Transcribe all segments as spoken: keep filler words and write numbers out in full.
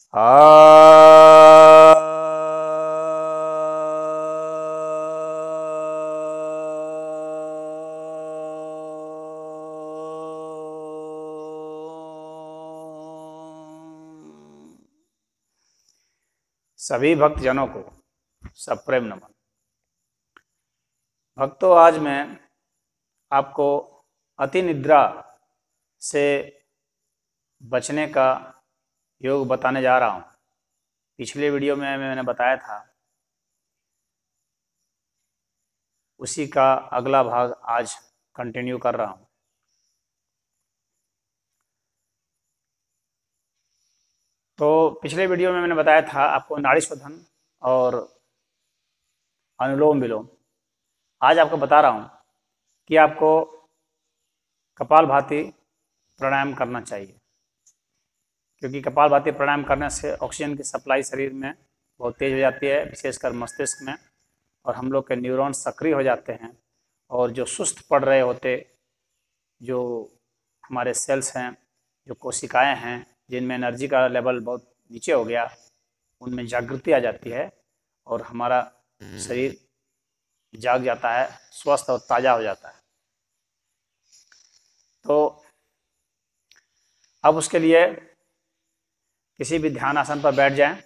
सभी भक्तजनों को सप्रेम नमन। भक्तों, आज मैं आपको अति निद्रा से बचने का योग बताने जा रहा हूँ। पिछले वीडियो में मैंने बताया था, उसी का अगला भाग आज कंटिन्यू कर रहा हूँ। तो पिछले वीडियो में मैंने बताया था आपको नाड़ी शोधन और अनुलोम विलोम। आज आपको बता रहा हूँ कि आपको कपालभाति प्राणायाम करना चाहिए, क्योंकि कपालभाति प्राणायाम करने से ऑक्सीजन की सप्लाई शरीर में बहुत तेज हो जाती है, विशेषकर मस्तिष्क में, और हम लोग के न्यूरॉन सक्रिय हो जाते हैं। और जो सुस्त पड़ रहे होते, जो हमारे सेल्स हैं, जो कोशिकाएं हैं, जिनमें एनर्जी का लेवल बहुत नीचे हो गया, उनमें जागृति आ जाती है और हमारा शरीर जाग जाता है, स्वस्थ और ताज़ा हो जाता है। तो अब उसके लिए किसी भी ध्यान आसन पर बैठ जाएं,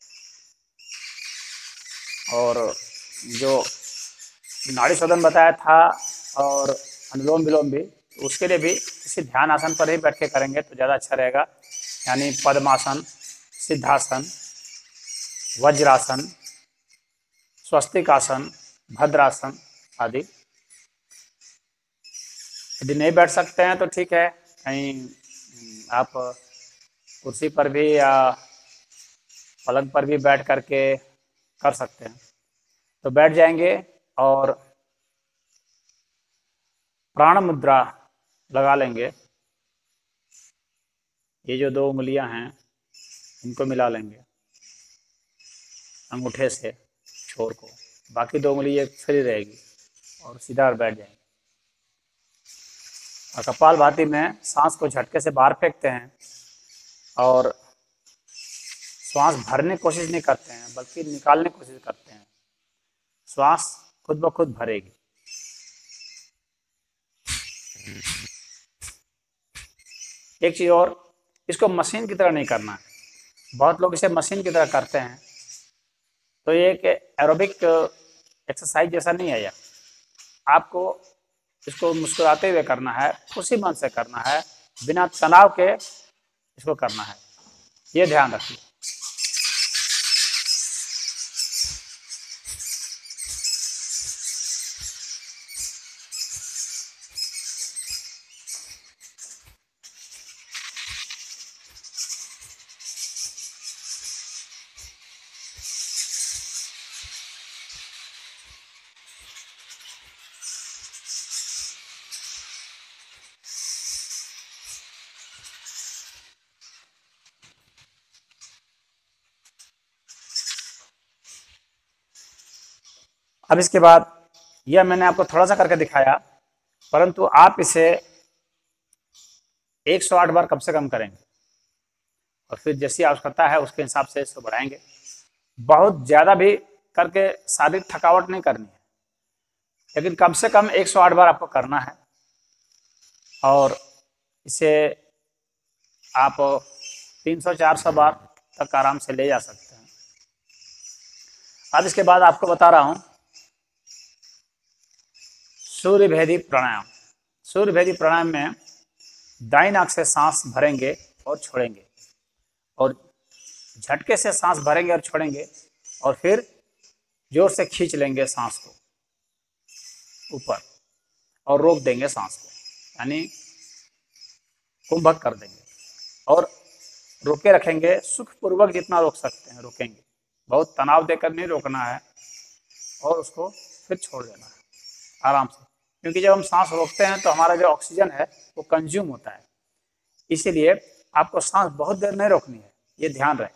और जो नाड़ी शोधन बताया था और अनुलोम विलोम भी, उसके लिए भी किसी ध्यान आसन पर ही बैठ के करेंगे तो ज़्यादा अच्छा रहेगा। यानी पद्मासन, सिद्धासन, वज्रासन, स्वस्तिकासन, भद्रासन आदि। यदि नहीं बैठ सकते हैं तो ठीक है, कहीं आप कुर्सी पर भी या पलंग पर भी बैठ करके कर सकते हैं। तो बैठ जाएंगे और प्राण मुद्रा लगा लेंगे। ये जो दो उंगलियां हैं इनको मिला लेंगे अंगूठे से छोर को, बाकी दो उंगली एक फ्री रहेगी, और सीधा बैठ जाएंगे। और कपालभाति में सांस को झटके से बाहर फेंकते हैं और श्वास भरने की कोशिश नहीं करते हैं, बल्कि निकालने की कोशिश करते हैं। श्वास खुद ब खुद भरेगी। एक चीज और, इसको मशीन की तरह नहीं करना है। बहुत लोग इसे मशीन की तरह करते हैं, तो ये एक एरोबिक एक्सरसाइज जैसा नहीं है। यह आपको इसको मुस्कुराते हुए करना है, खुशी मन से करना है, बिना तनाव के इसको करना है, ये ध्यान रखिए। अब इसके बाद यह मैंने आपको थोड़ा सा करके दिखाया, परंतु आप इसे एक सौ आठ बार कम से कम करेंगे, और फिर जैसी आवश्यकता है उसके हिसाब से इसको बढ़ाएंगे। बहुत ज़्यादा भी करके शारीरिक थकावट नहीं करनी है, लेकिन कम से कम एक सौ आठ बार आपको करना है, और इसे आप तीन सौ चार सौ बार तक आराम से ले जा सकते हैं। अब इसके बाद आपको बता रहा हूं सूर्य भेदी प्राणायाम। सूर्य भेदी प्राणायाम में दाईं नाक से सांस भरेंगे और छोड़ेंगे, और झटके से सांस भरेंगे और छोड़ेंगे, और फिर जोर से खींच लेंगे सांस को ऊपर और रोक देंगे सांस को, यानी कुंभक कर देंगे, और रोके रखेंगे। सुखपूर्वक जितना रोक सकते हैं रोकेंगे, बहुत तनाव देकर नहीं रोकना है, और उसको फिर छोड़ देना है आराम से, क्योंकि जब हम सांस रोकते हैं तो हमारा जो ऑक्सीजन है वो कंज्यूम होता है। इसीलिए आपको सांस बहुत देर नहीं रोकनी है, ये ध्यान रहे।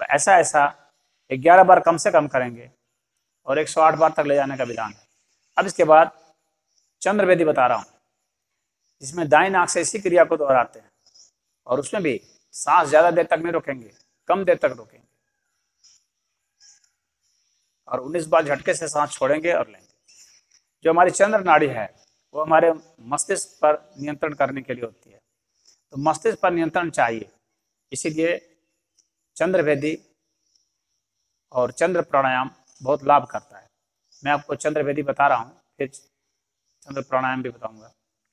ऐसा ऐसा ग्यारह बार कम से कम करेंगे और एक सौ आठ बार तक ले जाने का विधान है। अब इसके बाद चंद्रवेदी बता रहा हूँ, जिसमें दाईं नाक से इसी क्रिया को दोहराते हैं और उसमें भी सांस ज्यादा देर तक नहीं रोकेंगे, कम देर तक रोकेंगे और उन्नीस बार झटके से सांस छोड़ेंगे और लेंगे। जो हमारी चंद्र नाड़ी है वो हमारे मस्तिष्क पर नियंत्रण करने के लिए होती है, तो मस्तिष्क पर नियंत्रण चाहिए, इसीलिए चंद्रवेदी और चंद्र प्राणायाम बहुत लाभ करता है। मैं आपको चंद्रवेदी बता रहा हूँ, फिर चंद्र प्राणायाम भी बताऊंगा।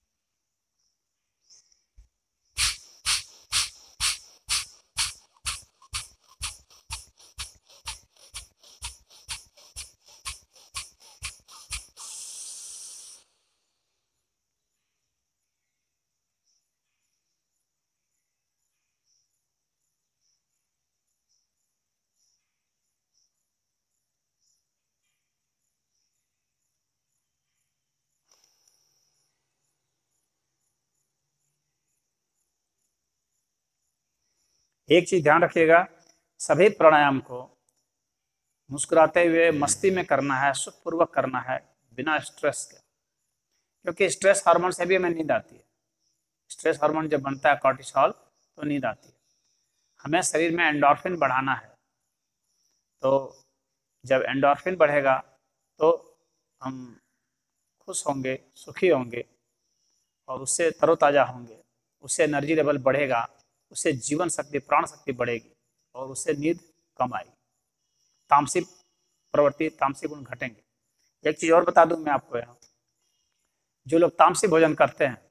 एक चीज ध्यान रखिएगा, सभी प्राणायाम को मुस्कुराते हुए मस्ती में करना है, सुखपूर्वक करना है, बिना स्ट्रेस के, क्योंकि स्ट्रेस हार्मोन से भी हमें नींद आती है। स्ट्रेस हार्मोन जब बनता है कॉर्टिसोल, तो नींद आती है। हमें शरीर में एंडोर्फिन बढ़ाना है, तो जब एंडोर्फिन बढ़ेगा तो हम खुश होंगे, सुखी होंगे और उससे तरोताज़ा होंगे, उससे एनर्जी लेवल बढ़ेगा, उससे जीवन शक्ति, प्राण शक्ति बढ़ेगी और उससे नींद कम आएगी, तामसिक प्रवृत्ति, तामसिक गुण घटेंगे। एक चीज और बता दूं मैं आपको, यहाँ जो लोग तामसिक भोजन करते हैं,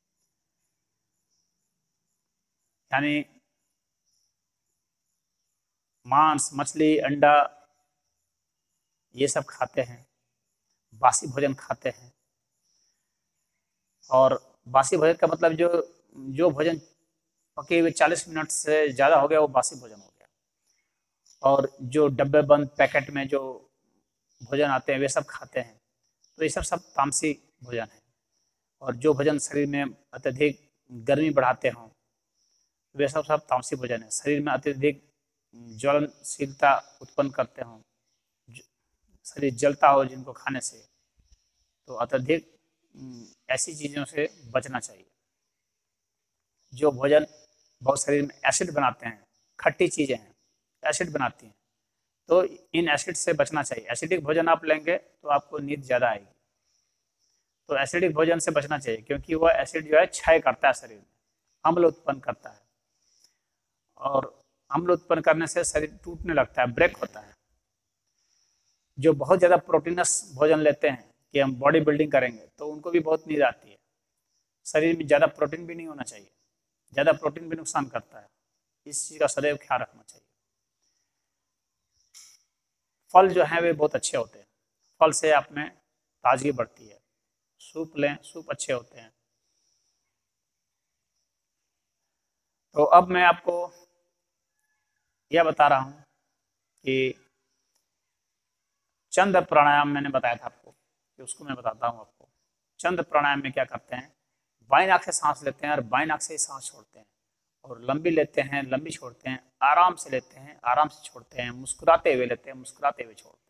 यानी मांस, मछली, अंडा ये सब खाते हैं, बासी भोजन खाते हैं, और बासी भोजन का मतलब जो जो भोजन पके हुए चालीस मिनट से ज़्यादा हो गया वो बासी भोजन हो गया, और जो डब्बे बंद पैकेट में जो भोजन आते हैं वे सब खाते हैं, तो ये सब सब तामसी भोजन है। और जो भोजन शरीर में अत्यधिक गर्मी बढ़ाते हों वे सब सब तामसी भोजन है। शरीर में अत्यधिक ज्वलनशीलता उत्पन्न करते हों, शरीर जलता हो जिनको खाने से, तो अत्यधिक ऐसी चीज़ों से बचना चाहिए। जो भोजन बहुत शरीर में एसिड बनाते हैं, खट्टी चीज़ें हैं, एसिड बनाती हैं, तो इन एसिड से बचना चाहिए। एसिडिक भोजन आप लेंगे तो आपको नींद ज़्यादा आएगी, तो एसिडिक भोजन से बचना चाहिए, क्योंकि वह एसिड जो है क्षय करता है, शरीर में अम्ल उत्पन्न करता है, और अम्ल उत्पन्न करने से शरीर टूटने लगता है, ब्रेक होता है। जो बहुत ज़्यादा प्रोटीनस भोजन लेते हैं कि हम बॉडी बिल्डिंग करेंगे, तो उनको भी बहुत नींद आती है। शरीर में ज़्यादा प्रोटीन भी नहीं होना चाहिए, ज़्यादा प्रोटीन भी नुकसान करता है, इस चीज़ का सदैव ख्याल रखना चाहिए। फल जो हैं वे बहुत अच्छे होते हैं, फल से आप में ताजगी बढ़ती है। सूप लें, सूप अच्छे होते हैं। तो अब मैं आपको यह बता रहा हूँ कि चंद्र प्राणायाम मैंने बताया था आपको, कि उसको मैं बताता हूँ आपको। चंद्र प्राणायाम में क्या करते हैं, बाईं नाक से सांस लेते हैं और बाईं नाक से ही सांस छोड़ते हैं, और लंबी लेते हैं, लंबी छोड़ते हैं, आराम से लेते हैं, आराम से छोड़ते हैं, मुस्कुराते हुए लेते हैं, मुस्कुराते हुए छोड़ते हैं।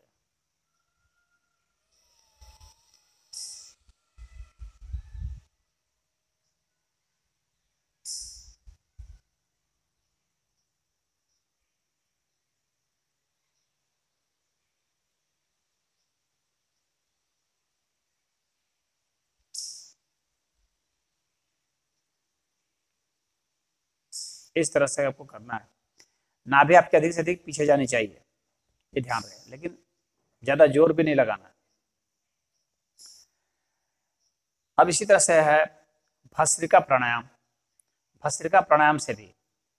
इस तरह से आपको करना है। नाभि आपके अधिक से अधिक पीछे जानी चाहिए, ये ध्यान रहे, लेकिन ज्यादा जोर भी नहीं लगाना है। अब इसी तरह से है भस्त्रिका प्राणायाम। भस्त्रिका प्राणायाम से भी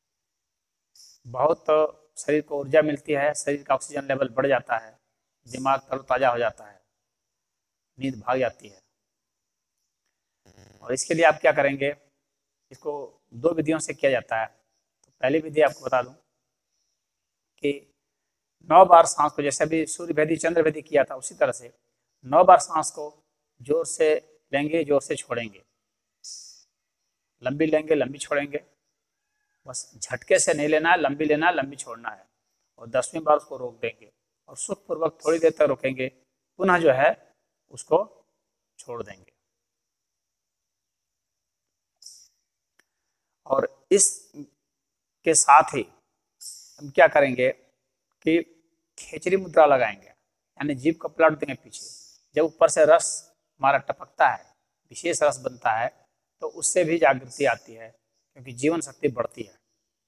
बहुत शरीर को ऊर्जा मिलती है, शरीर का ऑक्सीजन लेवल बढ़ जाता है, दिमाग तरोताजा हो जाता है, नींद भाग जाती है। और इसके लिए आप क्या करेंगे, इसको दो विधियों से किया जाता है। तो पहली विधि आपको बता दूं कि नौ बार सांस को, जैसे अभी सूर्य भेदी चंद्र भेदी किया था, उसी तरह से नौ बार सांस को जोर से लेंगे, जोर से छोड़ेंगे, लंबी लेंगे, लंबी छोड़ेंगे। बस झटके से नहीं लेना है, लंबी लेना है, लंबी छोड़ना है, और दसवीं बार उसको रोक देंगे और सुखपूर्वक थोड़ी देर तक रोकेंगे, पुनः जो है उसको छोड़ देंगे। और इस के साथ ही हम क्या करेंगे कि खेचरी मुद्रा लगाएंगे, यानी जीभ को पलट देंगे पीछे। जब ऊपर से रस हमारा टपकता है, विशेष रस बनता है, तो उससे भी जागृति आती है, क्योंकि जीवन शक्ति बढ़ती है।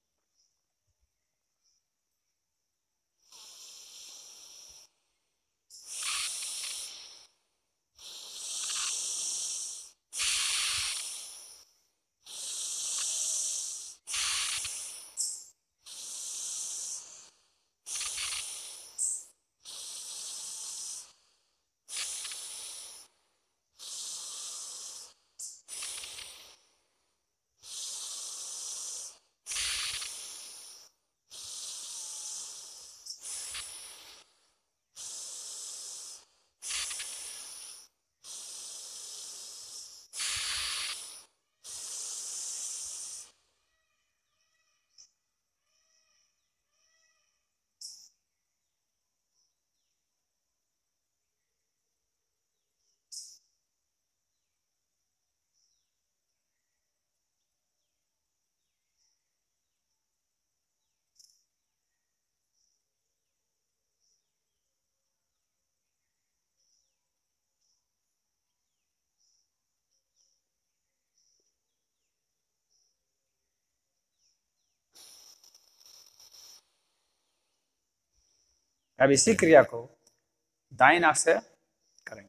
अब इसी क्रिया को दाईं नाक से करेंगे।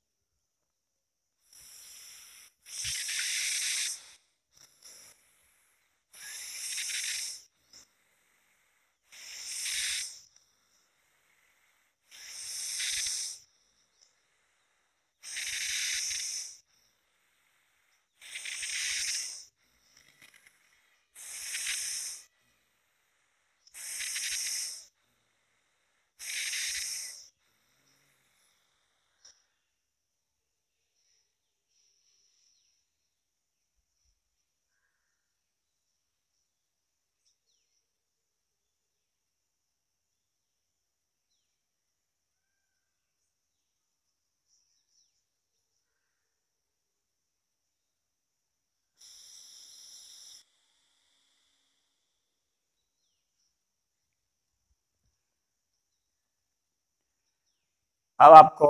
अब आपको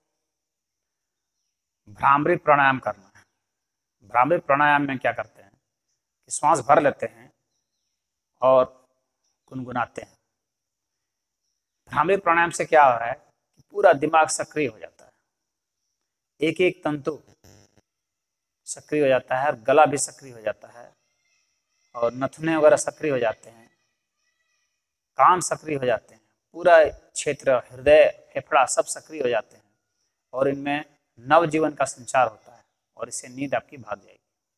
भ्रामरी प्राणायाम करना है। भ्रामरी प्राणायाम में क्या करते हैं कि श्वास भर लेते हैं और गुनगुनाते हैं। भ्रामरी प्राणायाम से क्या हो रहा है कि पूरा दिमाग सक्रिय हो जाता है, एक एक तंतु सक्रिय हो जाता है, और गला भी सक्रिय हो जाता है, और नथुने वगैरह सक्रिय हो जाते हैं, कान सक्रिय हो जाते हैं, पूरा क्षेत्र, हृदय, फेफड़ा सब सक्रिय हो जाते हैं, और इनमें नव जीवन का संचार होता है, और इससे नींद आपकी भाग जाएगी।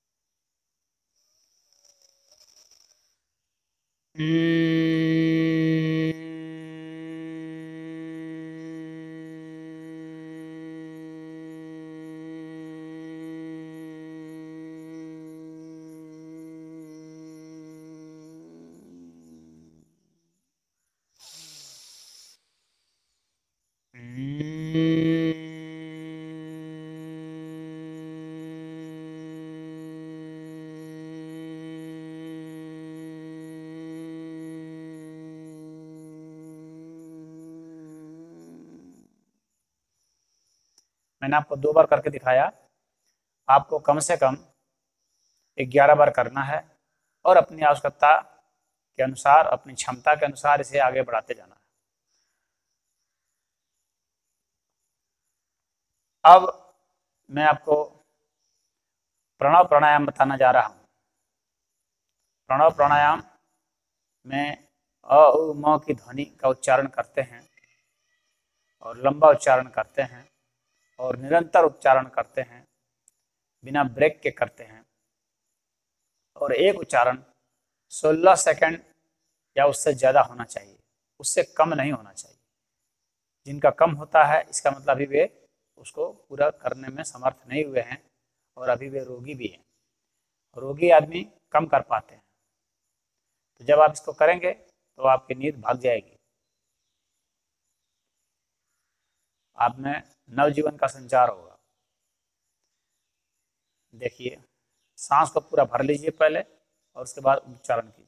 मैंने आपको दो बार करके दिखाया, आपको कम से कम ग्यारह बार करना है, और अपनी आवश्यकता के अनुसार, अपनी क्षमता के अनुसार इसे आगे बढ़ाते जाना है। अब मैं आपको प्रणव प्राणायाम बताना जा रहा हूँ। प्रणव प्राणायाम में अ उ म की ध्वनि का उच्चारण करते हैं, और लंबा उच्चारण करते हैं, और निरंतर उच्चारण करते हैं, बिना ब्रेक के करते हैं, और एक उच्चारण सोलह सेकंड या उससे ज़्यादा होना चाहिए, उससे कम नहीं होना चाहिए। जिनका कम होता है, इसका मतलब अभी वे उसको पूरा करने में समर्थ नहीं हुए हैं, और अभी वे रोगी भी हैं। रोगी आदमी कम कर पाते हैं। तो जब आप इसको करेंगे तो आपकी नींद भाग जाएगी। आप में नवजीवन का संचार होगा। देखिए, सांस को पूरा भर लीजिए पहले और उसके बाद उच्चारण कीजिए।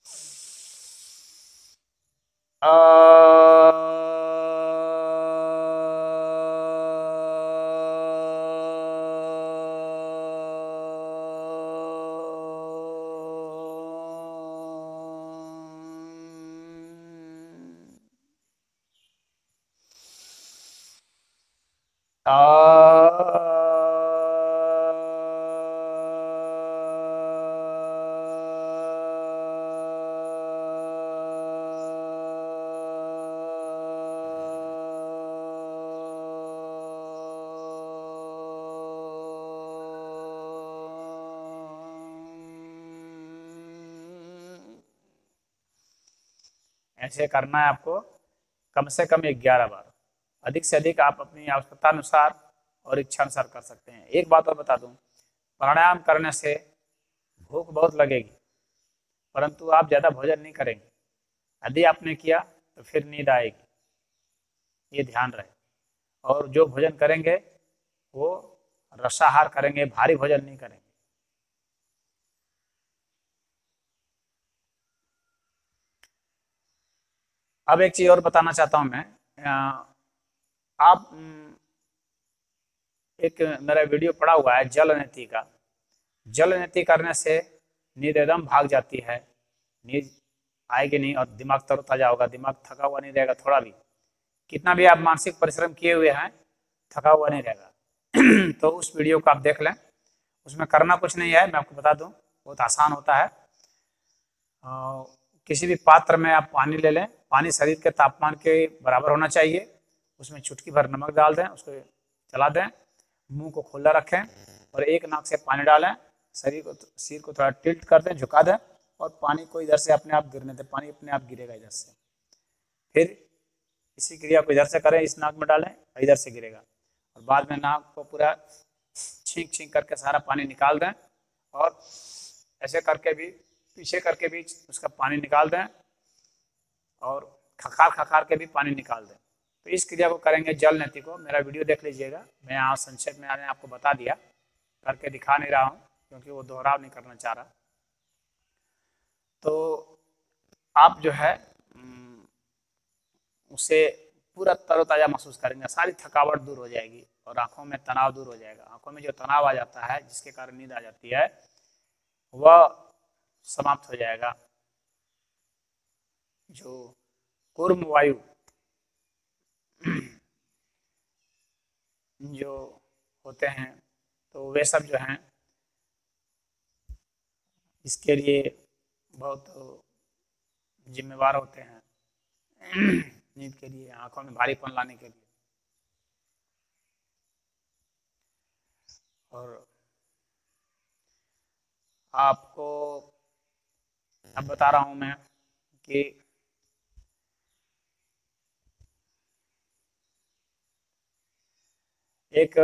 ऐसे करना है आपको कम से कम ग्यारह बार। अधिक से अधिक आप अपनी आवश्यकता अनुसार और इच्छा अनुसार कर सकते हैं। एक बात और बता दूं, प्राणायाम करने से भूख बहुत लगेगी, परंतु आप ज़्यादा भोजन नहीं करेंगे। यदि आपने किया तो फिर नींद आएगी, ये ध्यान रहे। और जो भोजन करेंगे वो रसाहार करेंगे, भारी भोजन नहीं करेंगे। अब एक चीज़ और बताना चाहता हूँ मैं, आप एक मेरा वीडियो पड़ा हुआ है जल नीति का। जल नीति करने से नींद एकदम भाग जाती है, नींद आएगी नहीं और दिमाग तरोताजा होगा, दिमाग थका हुआ नहीं रहेगा थोड़ा भी। कितना भी आप मानसिक परिश्रम किए हुए हैं, थका हुआ नहीं रहेगा। तो उस वीडियो को आप देख लें, उसमें करना कुछ नहीं है, मैं आपको बता दूं, बहुत आसान होता है। आ, किसी भी पात्र में आप पानी ले लें, पानी शरीर के तापमान के बराबर होना चाहिए। उसमें चुटकी भर नमक डाल दें, उसको चला दें, मुंह को खुला रखें और एक नाक से पानी डालें। शरीर को सिर को थोड़ा टिल्ट कर दें, झुका दें और पानी को इधर से अपने आप गिरने दें। पानी अपने आप गिरेगा इधर से। फिर इसी क्रिया को इधर से करें, इस नाक में डालें, इधर से गिरेगा। और बाद में नाक को पूरा छींक छींक करके सारा पानी निकाल दें और ऐसे करके भी, पीछे करके भी उसका पानी निकाल दें और खखार खखार के भी पानी निकाल दें। तो इस क्रिया को करेंगे, जल नीति को। मेरा वीडियो देख लीजिएगा, मैं यहाँ संक्षेप में मैंने आपको बता दिया, करके दिखा नहीं रहा हूँ क्योंकि वो दोहराव नहीं करना चाह रहा। तो आप जो है उससे पूरा तरोताजा महसूस करेंगे, सारी थकावट दूर हो जाएगी और आंखों में तनाव दूर हो जाएगा। आंखों में जो तनाव आ जाता है, जिसके कारण नींद आ जाती है, वह समाप्त हो जाएगा। जो कूर्म वायु जो होते हैं, तो वे सब जो हैं इसके लिए बहुत जिम्मेवार होते हैं, नींद के लिए, आंखों में भारीपन लाने के लिए। और आपको अब बता रहा हूं मैं कि एक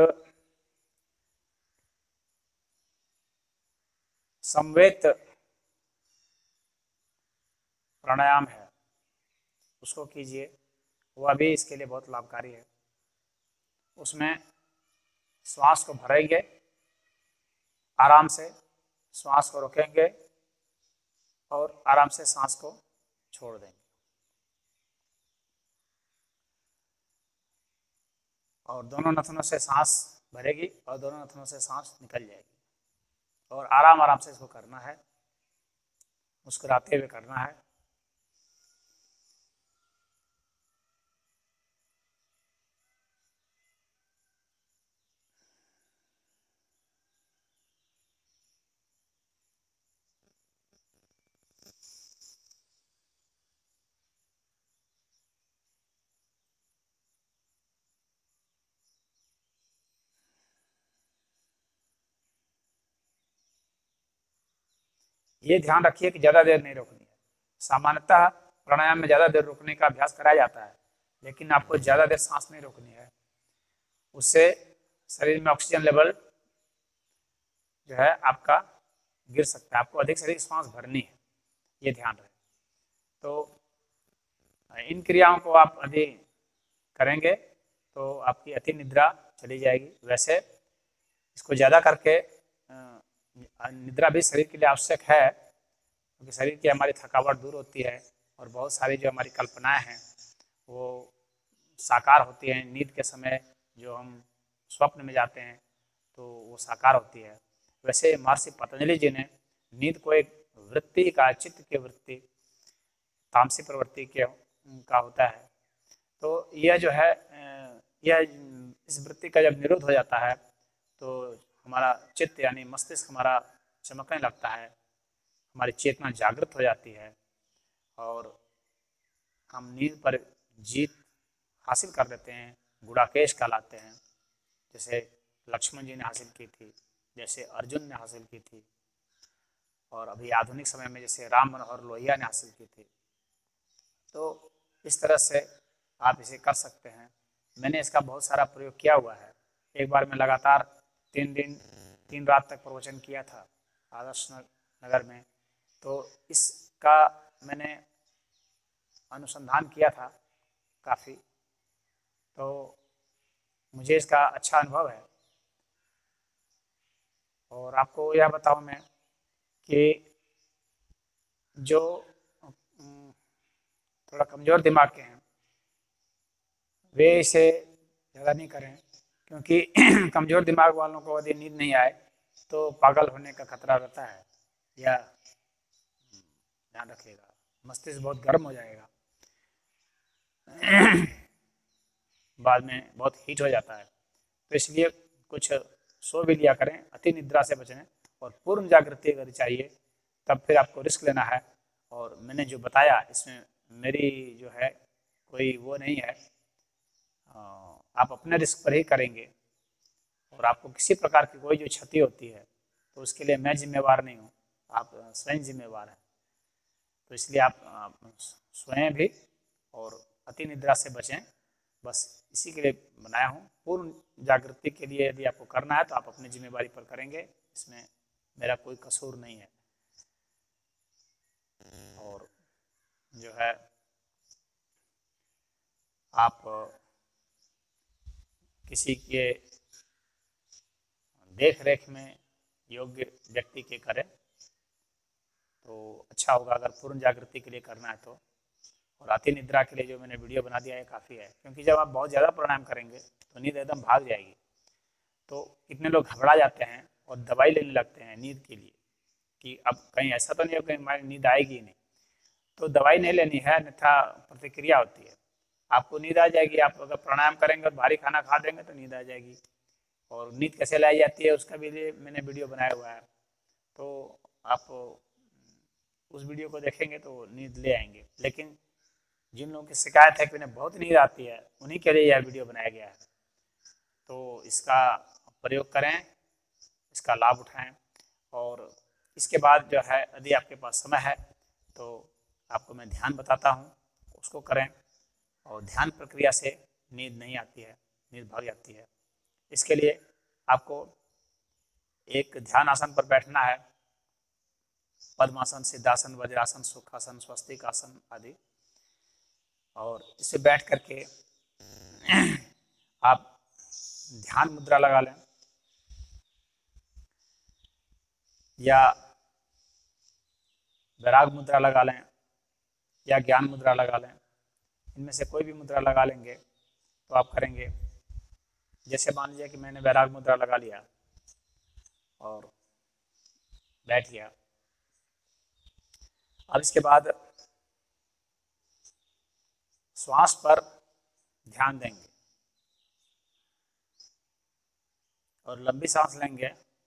संवेद प्राणायाम है, उसको कीजिए, वह भी इसके लिए बहुत लाभकारी है। उसमें श्वास को भरेंगे, आराम से श्वास को रोकेंगे और आराम से सांस को छोड़ देंगे। और दोनों नथनों से सांस भरेगी और दोनों नथनों से सांस निकल जाएगी। और आराम आराम से इसको करना है, मुस्कुराते हुए करना है। ये ध्यान रखिए कि ज़्यादा देर नहीं रोकनी है। सामान्यतः प्राणायाम में ज़्यादा देर रोकने का अभ्यास कराया जाता है, लेकिन आपको ज़्यादा देर सांस नहीं रोकनी है। उससे शरीर में ऑक्सीजन लेवल जो है आपका गिर सकता है। आपको अधिक से अधिक सांस भरनी है, ये ध्यान रहे। तो इन क्रियाओं को आप यदि करेंगे तो आपकी अति निद्रा चली जाएगी। वैसे इसको ज़्यादा करके निद्रा भी शरीर के लिए आवश्यक है, क्योंकि शरीर की हमारी थकावट दूर होती है और बहुत सारी जो हमारी कल्पनाएं हैं वो साकार होती हैं। नींद के समय जो हम स्वप्न में जाते हैं तो वो साकार होती है। वैसे महर्षि पतंजलि जी ने नींद को एक वृत्ति का, चित्त की वृत्ति, तामसी प्रवृत्ति के का होता है। तो यह जो है यह इस वृत्ति का जब निरोध हो जाता है तो हमारा चित्त यानी मस्तिष्क हमारा चमकने लगता है, हमारी चेतना जागृत हो जाती है और हम नींद पर जीत हासिल कर लेते हैं, गुड़ाकेश कहलाते हैं। जैसे लक्ष्मण जी ने हासिल की थी, जैसे अर्जुन ने हासिल की थी, और अभी आधुनिक समय में जैसे राम मनोहर लोहिया ने हासिल की थी। तो इस तरह से आप इसे कर सकते हैं। मैंने इसका बहुत सारा प्रयोग किया हुआ है। एक बार मैं लगातार तीन दिन तीन रात तक प्रवचन किया था आदर्श नगर में, तो इसका मैंने अनुसंधान किया था काफ़ी, तो मुझे इसका अच्छा अनुभव है। और आपको यह बताऊं मैं कि जो थोड़ा कमज़ोर दिमाग के हैं वे इसे ज़्यादा नहीं करें, क्योंकि कमज़ोर दिमाग वालों को यदि नींद नहीं आए तो पागल होने का खतरा रहता है, या ध्यान रखिएगा, मस्तिष्क बहुत गर्म हो जाएगा, बाद में बहुत हीट हो जाता है। तो इसलिए कुछ सो भी लिया करें, अति निद्रा से बचें, और पूर्ण जागृति अगर चाहिए तब फिर आपको रिस्क लेना है। और मैंने जो बताया इसमें मेरी जो है कोई वो नहीं है, आप अपने रिस्क पर ही करेंगे और आपको किसी प्रकार की कोई जो क्षति होती है तो उसके लिए मैं जिम्मेवार नहीं हूँ, आप स्वयं जिम्मेवार हैं। तो इसलिए आप स्वयं भी और अति निद्रा से बचें, बस इसी के लिए बनाया हूँ। पूर्ण जागृति के लिए यदि आपको करना है तो आप अपनी जिम्मेवारी पर करेंगे, इसमें मेरा कोई कसूर नहीं है। और जो है आप किसी के देख रेख में योग्य व्यक्ति के करें तो अच्छा होगा, अगर पूर्ण जागृति के लिए करना है तो। और अति निद्रा के लिए जो मैंने वीडियो बना दिया है काफ़ी है, क्योंकि जब आप बहुत ज़्यादा प्राणायाम करेंगे तो नींद एकदम भाग जाएगी। तो कितने लोग घबरा जाते हैं और दवाई लेने लगते हैं नींद के लिए कि अब कहीं ऐसा तो नहीं हो कहीं हमारी नींद आएगी नहीं, तो दवाई नहीं लेनी है, अन्यथा प्रतिक्रिया होती है, आपको नींद आ जाएगी। आप अगर प्राणायाम करेंगे और भारी खाना खा देंगे तो नींद आ जाएगी। और नींद कैसे लाई जाती है उसका भी लिए मैंने वीडियो बनाया हुआ है, तो आप उस वीडियो को देखेंगे तो नींद ले आएंगे। लेकिन जिन लोगों की शिकायत है कि उन्हें बहुत नींद आती है, उन्हीं के लिए यह वीडियो बनाया गया है। तो इसका प्रयोग करें, इसका लाभ उठाएं। और इसके बाद जो है यदि आपके पास समय है तो आपको मैं ध्यान बताता हूँ, उसको करें। और ध्यान प्रक्रिया से नींद नहीं आती है, नींद भाग जाती है। इसके लिए आपको एक ध्यान आसन पर बैठना है, पद्मासन, सिद्धासन, वज्रासन, सुखासन, स्वस्तिक आसन आदि। और इसे बैठ करके आप ध्यान मुद्रा लगा लें या वैराग मुद्रा लगा लें या ज्ञान मुद्रा लगा लें, इनमें से कोई भी मुद्रा लगा लेंगे तो आप करेंगे। जैसे मान लीजिए कि मैंने वैराग मुद्रा लगा लिया और बैठ गया। अब इसके बाद श्वास पर ध्यान देंगे और लंबी सांस लेंगे।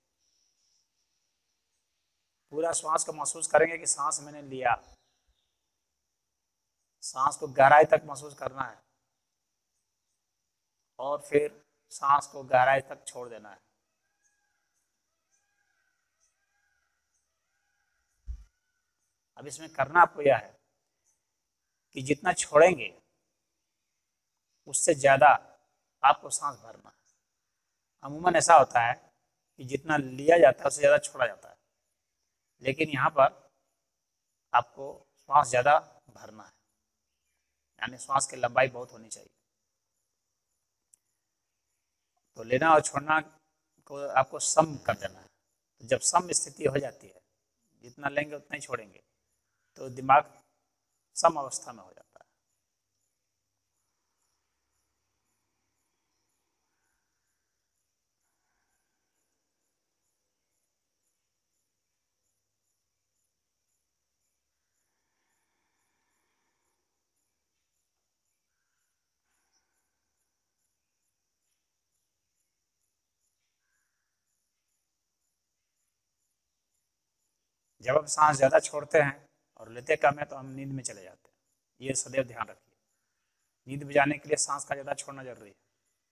पूरा श्वास को महसूस करेंगे कि सांस मैंने लिया, सांस को गहराई तक महसूस करना है और फिर सांस को गहराई तक छोड़ देना है। अब इसमें करना आपको यह है कि जितना छोड़ेंगे उससे ज़्यादा आपको सांस भरना है। अमूमन ऐसा होता है कि जितना लिया जाता है उससे ज़्यादा छोड़ा जाता है, लेकिन यहाँ पर आपको श्वास ज़्यादा भरना है, यानी श्वास की लंबाई बहुत होनी चाहिए। तो लेना और छोड़ना को आपको सम कर देना है। तो जब सम स्थिति हो जाती है, जितना लेंगे उतना ही छोड़ेंगे, तो दिमाग सम अवस्था में हो जाता है। जब हम सांस ज़्यादा छोड़ते हैं और लेते कम है तो हम नींद में चले जाते हैं। ये सदैव ध्यान रखिए, नींद में जाने के लिए सांस का ज़्यादा छोड़ना जरूरी है।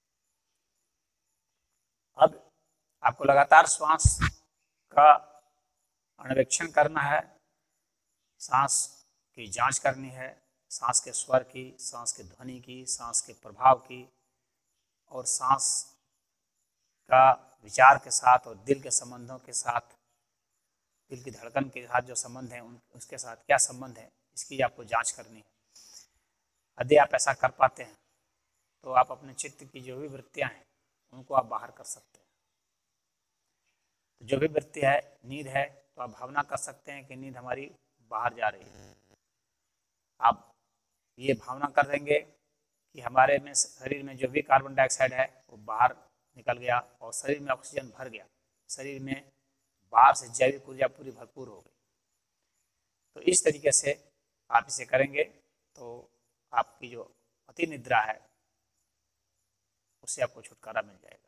अब आपको लगातार श्वास का अन्वेक्षण करना है, सांस की जांच करनी है, सांस के स्वर की, सांस के ध्वनि की, सांस के प्रभाव की, और सांस का विचार के साथ और दिल के संबंधों के साथ, दिल की धड़कन के साथ जो संबंध है उन उसके साथ क्या संबंध है, इसकी आपको जांच करनी है। यदि आप ऐसा कर पाते हैं तो आप अपने चित्त की जो भी वृत्तियां हैं उनको आप बाहर कर सकते हैं। तो जो भी वृत्ति है, नींद है, तो आप भावना कर सकते हैं कि नींद हमारी बाहर जा रही है। आप ये भावना कर देंगे कि हमारे में शरीर में जो भी कार्बन डाइऑक्साइड है वो बाहर निकल गया और शरीर में ऑक्सीजन भर गया, शरीर में बाहर से जैविक ऊर्जा पूरी भरपूर हो गई। तो इस तरीके से आप इसे करेंगे तो आपकी जो अति निद्रा है उससे आपको छुटकारा मिल जाएगा।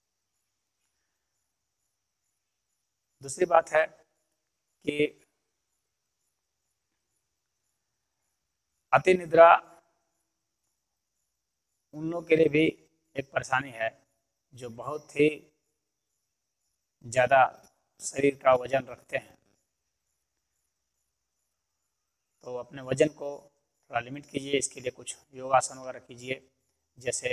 दूसरी बात है कि अति निद्रा उन लोगों के लिए भी एक परेशानी है जो बहुत ही ज़्यादा शरीर का वजन रखते हैं। तो अपने वजन को थोड़ा लिमिट कीजिए, इसके लिए कुछ योगासन वगैरह कीजिए, जैसे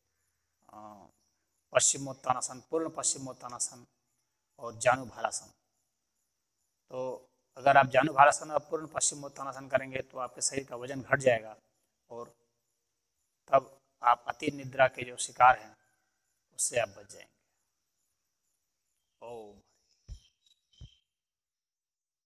पश्चिमोत्तानासन, पूर्ण पश्चिमोत्तानासन और जानुभरासन। तो अगर आप जानुभरासन और पूर्ण पश्चिमोत्तानासन करेंगे तो आपके शरीर का वजन घट जाएगा और तब आप अति निद्रा के जो शिकार हैं उससे आप बच जाएंगे। ओम।